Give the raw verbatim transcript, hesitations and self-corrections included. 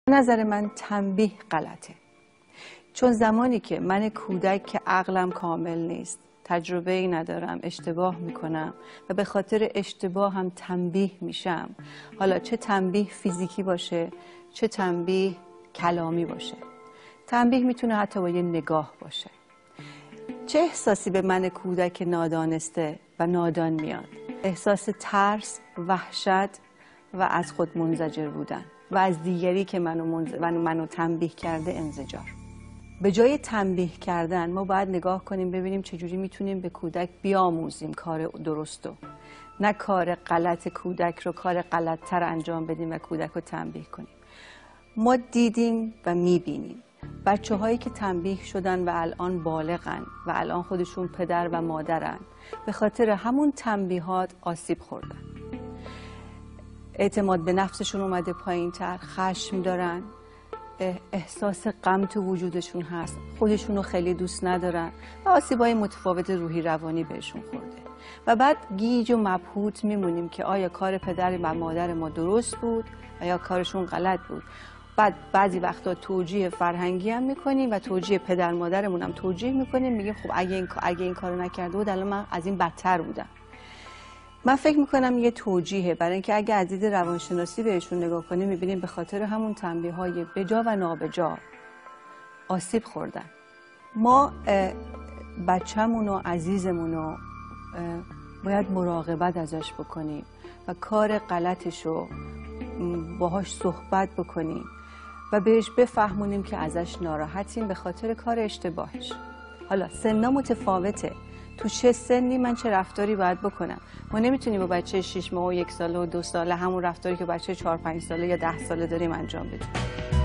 نظر من تنبیه غلطه، چون زمانی که من کودک که عقلم کامل نیست، تجربه ای ندارم، اشتباه میکنم و به خاطر اشتباه هم تنبیه میشم، حالا چه تنبیه فیزیکی باشه چه تنبیه کلامی باشه، تنبیه میتونه حتی با یه نگاه باشه. چه احساسی به من کودک نادانسته و نادان میاد؟ احساس ترس، وحشت و از خود منزجر بودن و از دیگری که منو, منز... منو, منو تنبیه کرده انزجار. به جای تنبیه کردن ما باید نگاه کنیم ببینیم چجوری میتونیم به کودک بیاموزیم کار درستو، نه کار غلط کودک رو کار غلطتر انجام بدیم و کودک رو تنبیه کنیم. ما دیدیم و میبینیم بچه هایی که تنبیه شدن و الان بالغن و الان خودشون پدر و مادرن، به خاطر همون تنبیهات آسیب خوردن، اعتماد به نفسشون اومده پایین تر، خشم دارن، احساس غم تو وجودشون هست، خودشون رو خیلی دوست ندارن و آسیبای متفاوت روحی روانی بهشون خورده و بعد گیج و مبهوت میمونیم که آیا کار پدر و مادر ما درست بود و یا کارشون غلط بود. بعد بعضی وقتا توجیه فرهنگی هم میکنیم و توجیه پدر مادرمون هم توجیه میکنیم، میگیم خب اگه این اگه این کارو نکرده بود الان من از این بدتر بودم. من فکر میکنم یه توجیهه، برای اینکه اگه از دید روانشناسی بهشون نگاه کنیم میبینیم به خاطر همون تنبیه‌های بجا و نابجا آسیب خوردن. ما بچه‌مون و عزیزمون رو باید مراقبت ازش بکنیم و کار غلطش رو باهاش صحبت بکنیم و بهش بفهمونیم که ازش ناراحتیم به خاطر کار اشتباهش. حالا سن‌ها متفاوته، تو چه سنی من چه رفتاری باید بکنم. ما نمیتونیم با بچه شش ماه و یک ساله و دو ساله همون رفتاری که بچه چهار پنج ساله یا ده ساله داریم انجام بدیم.